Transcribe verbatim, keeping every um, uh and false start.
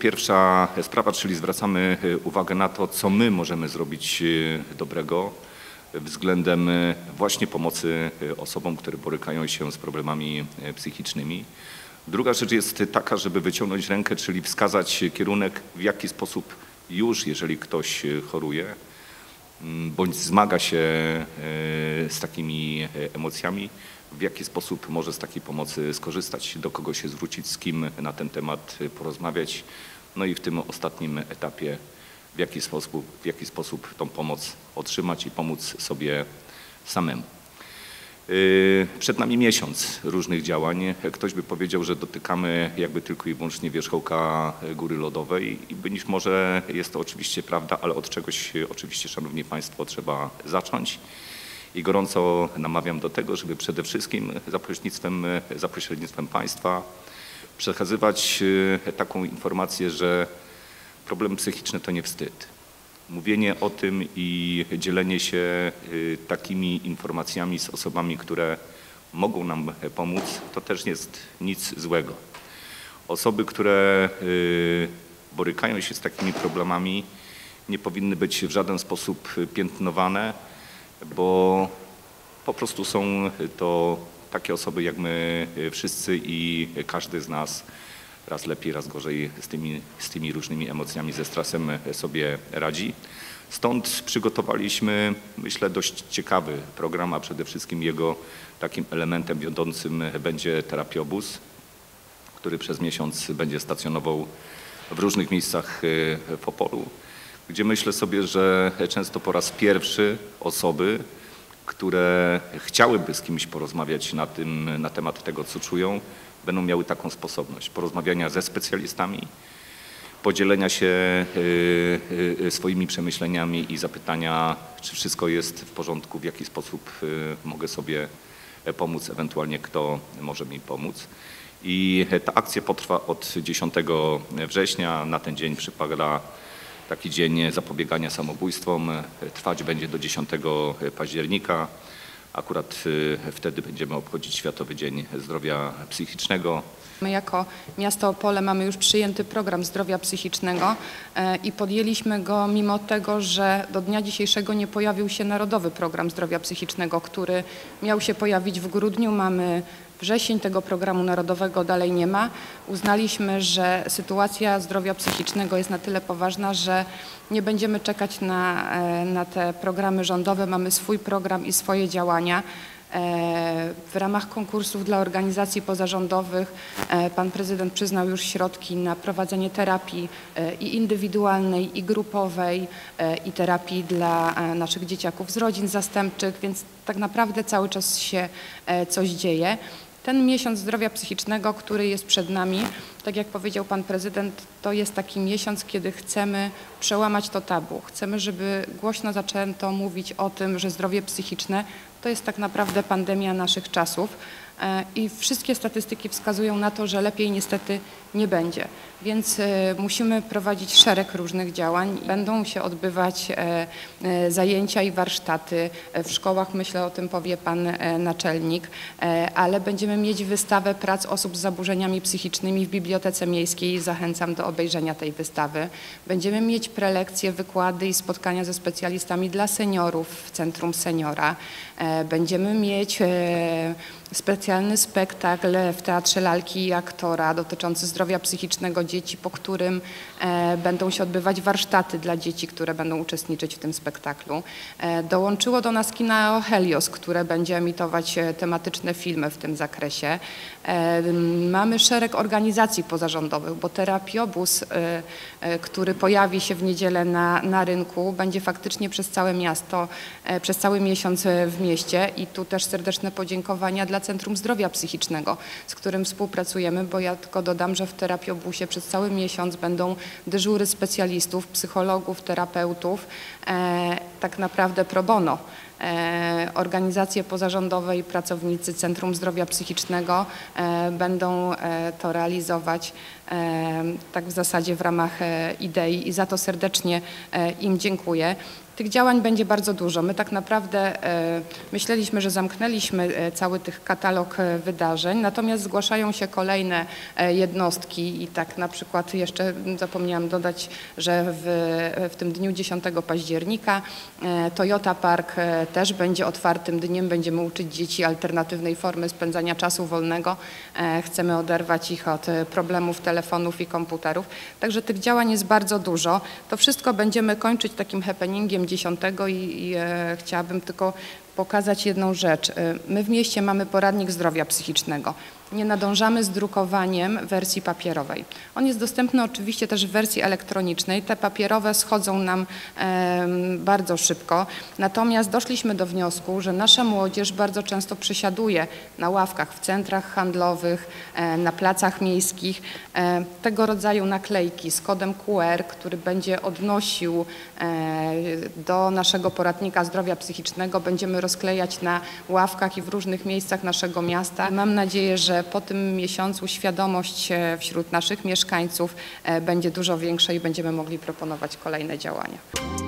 pierwsza sprawa, czyli zwracamy uwagę na to, co my możemy zrobić dobrego względem właśnie pomocy osobom, które borykają się z problemami psychicznymi. Druga rzecz jest taka, żeby wyciągnąć rękę, czyli wskazać kierunek, w jaki sposób już, jeżeli ktoś choruje, bądź zmaga się z takimi emocjami, w jaki sposób może z takiej pomocy skorzystać, do kogo się zwrócić, z kim na ten temat porozmawiać. No i w tym ostatnim etapie, w jaki sposób, w jaki sposób tą pomoc otrzymać i pomóc sobie samemu. Przed nami miesiąc różnych działań. Ktoś by powiedział, że dotykamy jakby tylko i wyłącznie wierzchołka góry lodowej i być może jest to oczywiście prawda, ale od czegoś oczywiście, szanowni państwo, trzeba zacząć. I gorąco namawiam do tego, żeby przede wszystkim za pośrednictwem, za pośrednictwem państwa przekazywać taką informację, że problem psychiczny to nie wstyd. Mówienie o tym i dzielenie się takimi informacjami z osobami, które mogą nam pomóc, to też nie jest nic złego. Osoby, które borykają się z takimi problemami, nie powinny być w żaden sposób piętnowane, bo po prostu są to takie osoby jak my wszyscy i każdy z nas raz lepiej, raz gorzej z tymi, z tymi różnymi emocjami, ze stresem sobie radzi. Stąd przygotowaliśmy, myślę, dość ciekawy program, a przede wszystkim jego takim elementem wiodącym będzie terapiobus, który przez miesiąc będzie stacjonował w różnych miejscach w Opolu, gdzie myślę sobie, że często po raz pierwszy osoby, które chciałyby z kimś porozmawiać na, tym, na temat tego, co czują, będą miały taką sposobność porozmawiania ze specjalistami, podzielenia się swoimi przemyśleniami i zapytania, czy wszystko jest w porządku, w jaki sposób mogę sobie pomóc, ewentualnie kto może mi pomóc. I ta akcja potrwa od dziesiątego września. Na ten dzień przypada taki dzień zapobiegania samobójstwom. Trwać będzie do dziesiątego października. Akurat wtedy będziemy obchodzić Światowy Dzień Zdrowia Psychicznego. My jako miasto Opole mamy już przyjęty program zdrowia psychicznego i podjęliśmy go mimo tego, że do dnia dzisiejszego nie pojawił się Narodowy Program Zdrowia Psychicznego, który miał się pojawić w grudniu. Mamy wrzesień, tego programu narodowego dalej nie ma. Uznaliśmy, że sytuacja zdrowia psychicznego jest na tyle poważna, że nie będziemy czekać na, na te programy rządowe. Mamy swój program i swoje działania. W ramach konkursów dla organizacji pozarządowych pan prezydent przyznał już środki na prowadzenie terapii i indywidualnej, i grupowej, i terapii dla naszych dzieciaków z rodzin zastępczych, więc tak naprawdę cały czas się coś dzieje. Ten miesiąc zdrowia psychicznego, który jest przed nami, tak jak powiedział pan prezydent, to jest taki miesiąc, kiedy chcemy przełamać to tabu. Chcemy, żeby głośno zaczęto mówić o tym, że zdrowie psychiczne to jest tak naprawdę pandemia naszych czasów i wszystkie statystyki wskazują na to, że lepiej niestety nie będzie. Więc musimy prowadzić szereg różnych działań. Będą się odbywać zajęcia i warsztaty w szkołach, myślę, o tym powie pan naczelnik, ale będziemy mieć wystawę prac osób z zaburzeniami psychicznymi w Bibliotece Miejskiej. Zachęcam do obejrzenia tej wystawy. Będziemy mieć prelekcje, wykłady i spotkania ze specjalistami dla seniorów w Centrum Seniora. Będziemy mieć specjalny spektakl w Teatrze Lalki i Aktora dotyczący zdrowia psychicznego dzieci, po którym e, będą się odbywać warsztaty dla dzieci, które będą uczestniczyć w tym spektaklu. E, dołączyło do nas kino Helios, które będzie emitować tematyczne filmy w tym zakresie. E, mamy szereg organizacji pozarządowych, bo terapiobus, e, e, który pojawi się w niedzielę na, na rynku, będzie faktycznie przez całe miasto, e, przez cały miesiąc w mieście i tu też serdeczne podziękowania dla Centrum Zdrowia Psychicznego, z którym współpracujemy, bo ja tylko dodam, że w terapiobusie przez cały miesiąc będą dyżury specjalistów, psychologów, terapeutów e, tak naprawdę pro bono. E, organizacje pozarządowe i pracownicy Centrum Zdrowia Psychicznego e, będą e, to realizować e, tak w zasadzie w ramach e, idei i za to serdecznie e, im dziękuję. Tych działań będzie bardzo dużo. My tak naprawdę e, myśleliśmy, że zamknęliśmy e, cały tych katalog e, wydarzeń, natomiast zgłaszają się kolejne e, jednostki i tak na przykład jeszcze zapomniałam dodać, że w, w tym dniu dziesiątego października e, Toyota Park e, też będzie otwartym dniem. Będziemy uczyć dzieci alternatywnej formy spędzania czasu wolnego. E, chcemy oderwać ich od e, problemów telefonów i komputerów. Także tych działań jest bardzo dużo. To wszystko będziemy kończyć takim happeningiem dziesiątego i, i e, chciałabym tylko pokazać jedną rzecz. My w mieście mamy poradnik zdrowia psychicznego. Nie nadążamy z drukowaniem wersji papierowej. On jest dostępny oczywiście też w wersji elektronicznej. Te papierowe schodzą nam e, bardzo szybko. Natomiast doszliśmy do wniosku, że nasza młodzież bardzo często przesiaduje na ławkach w centrach handlowych, e, na placach miejskich. E, tego rodzaju naklejki z kodem Q R, który będzie odnosił e, do naszego poradnika zdrowia psychicznego, będziemy rozklejać na ławkach i w różnych miejscach naszego miasta. Mam nadzieję, że po tym miesiącu świadomość wśród naszych mieszkańców będzie dużo większa i będziemy mogli proponować kolejne działania.